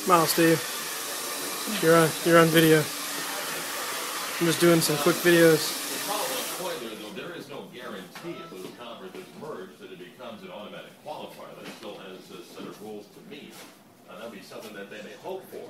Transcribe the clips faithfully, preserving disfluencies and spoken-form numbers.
Smile, Steve. You're on, you're on video. I'm just doing some quick videos. The problem with spoiler, though, there is no guarantee if those conferences merge that it becomes an automatic qualifier. That still has a set of rules to meet. Uh, that'll be something that they may hope for.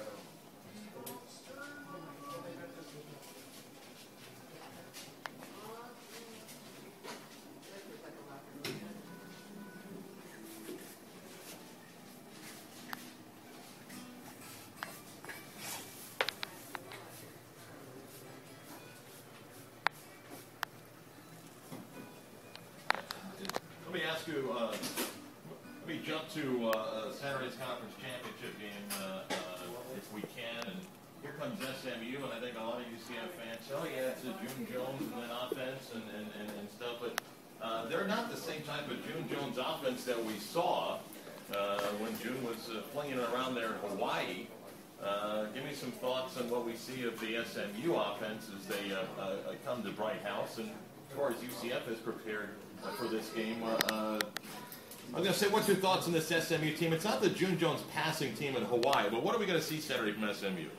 Let me ask you, uh, let me jump to uh, Saturday's conference championship game, uh, uh, if we can. And here comes S M U, and I think a lot of U C F fans say, oh yeah, it's a June Jones and then offense and, and, and, and stuff. But uh, they're not the same type of June Jones offense that we saw uh, when June was uh, flinging it around there in Hawaii. Uh, give me some thoughts on what we see of the S M U offense as they uh, uh, come to Bright House, and as far as U C F is prepared uh, for this game. Uh, uh, I'm going to say, what's your thoughts on this S M U team? It's not the June Jones passing team in Hawaii, but what are we going to see Saturday from S M U?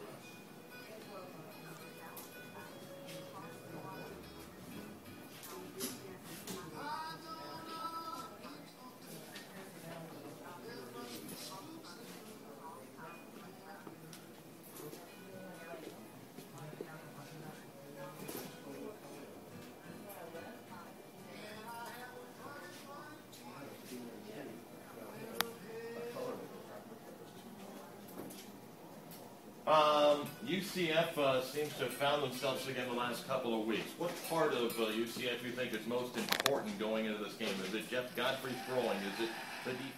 Um, U C F uh, seems to have found themselves again the last couple of weeks. What part of uh, U C F do you think is most important going into this game? Is it Jeff Godfrey throwing? Is it the